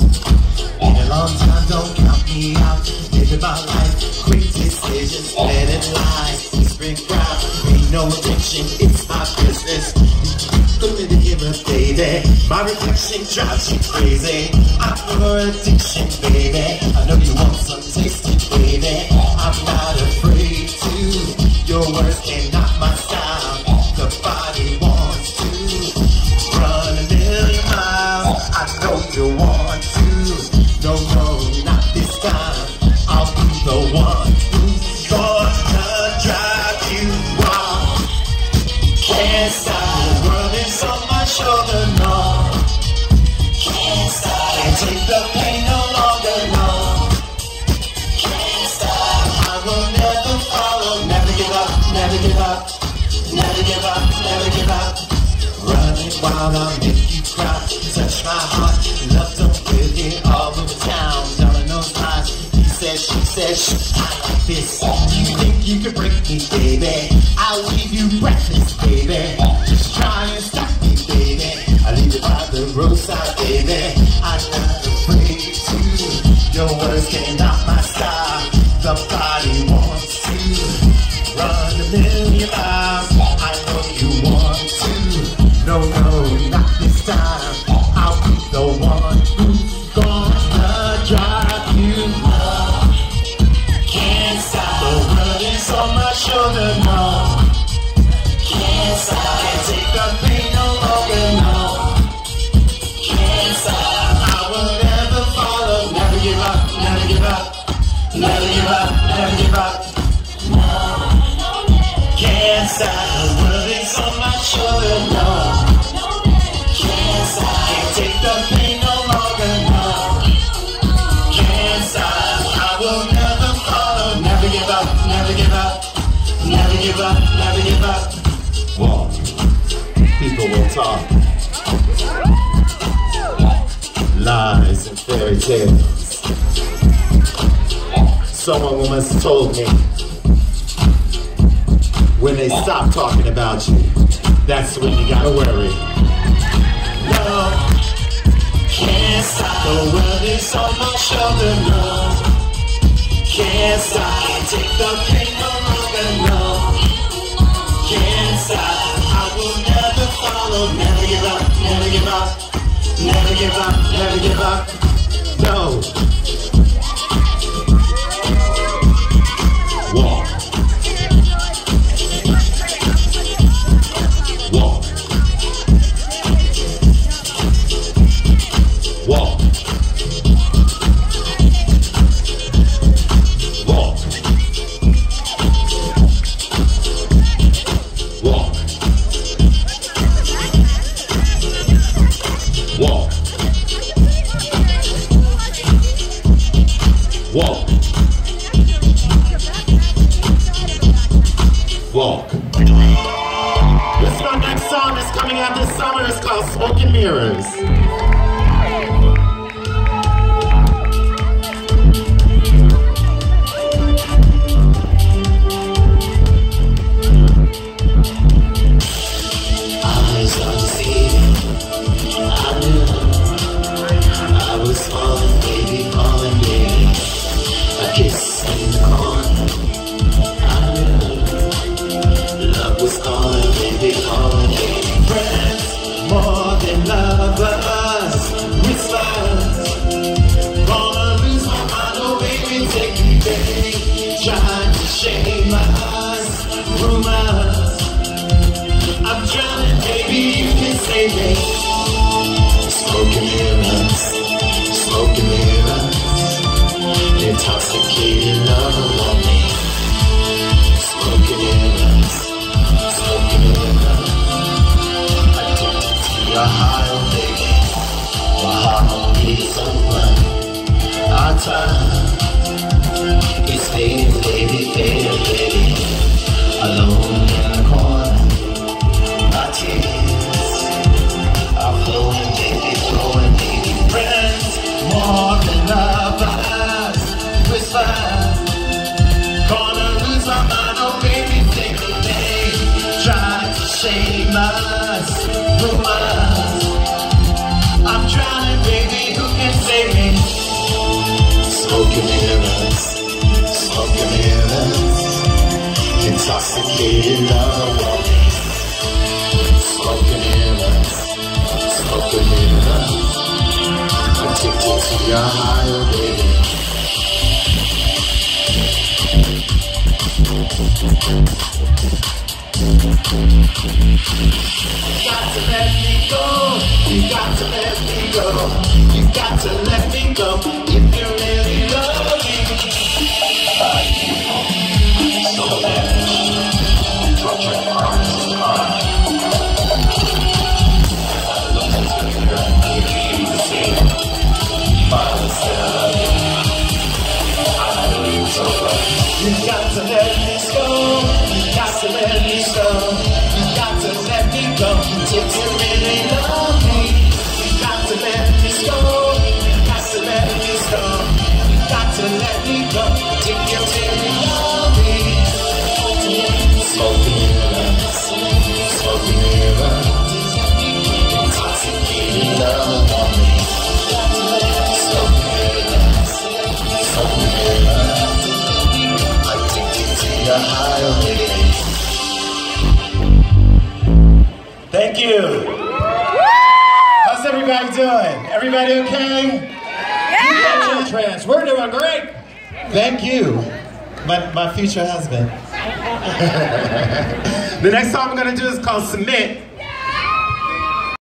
Been a long time, don't count me out. Living my life, quick decisions, let it lie. Spring crowd, ain't no addiction, it's my business. Look at the mirror, baby. My reflection drives you crazy. I'm your addiction, baby. I know you want some tasty, baby. I'm not afraid to. Your words can't knock my style. The body wants to run a million miles. I know you want to. No, no, not this time. I'll be the one who's gonna drive you wild. Can't stop. The world is on my shoulder, no. Can't stop. Can't take the pain no longer, no. Can't stop. I will never follow. Never give up, never give up. Never give up, never give up. Running wild, I'll make you cry. Touch my heart, love don't live here all over town. Telling those lies, he said, she said, I like this. You think you can break me, baby? I'll leave you breathless, baby. Just try and stop me, baby. I leave you by the roadside, baby. I'm not afraid to. Your words can't knock my style. The body wants to run a million miles. I know you want to. No, no, not this time. I'll be the one who's gonna drive you home. Can't stop. The world is on my shoulder, no. Can't stop. Can't take the pain no longer, no. Can't stop. I will never follow. Never give up, never give up. Never give up, never give up. Can't stop. The world is on my shoulder, no. Can't stop. Can't take the pain no longer, no. Can't stop. I will never follow. Never give up, never give up. Never give up, never give up. Walk. People will talk. Lies and fairy tales. Someone once told me, when they stop talking about you, that's when you gotta worry. No, can't stop. The world is on my shoulder, no. Can't stop. Can't take the pain no longer, no. Can't stop. I will never follow. Never give up, never give up. Never give up, never give up. No. Walk. Walk. Walk. Walk. Walk. Walk. Walk. Walk. This is our next song that's coming out this summer. It's called Smoke and Mirrors. Eyes unseen, I knew I was falling, baby, falling, baby. A kiss in the corner, I knew love was calling, baby, calling, baby. Friends, more than lovers, whispers. Gonna lose my mind, oh baby, take me, baby. Trying to shame us, rumors. I'm drowning, baby, you can save me. Smoke and mirrors, smoke and mirrors. Intoxicated love on me. Smoke and mirrors, smoke and mirrors. Addicted to your high, oh baby. My harmony is over. Our time is fading, baby, fading, baby. Alone in the corner. My tears are flowing, baby, friends, more than lovers, whisper. Gonna lose my mind, oh baby, take me, babe. Try to shame us, rumors. I'm drowning, baby, who can save me? to your higher, baby. You got to let me go. You got to let me go. You got to let me go. If you really love me. So lavish. Torture arms apart. You got to let me go. You got to let me go. You got to let me go. If you really love me. You got to let me go. You got to let me go. You got to let me go. If you really love me. Smoke the mirror. Smoke the mirror. Intoxicating love on me. Smoke the mirror. Smoke the mirror. Thank you. How's everybody doing? Everybody okay? Yeah. Trance. We're doing great. Thank you, my future husband. The next song I'm gonna do is called Submit.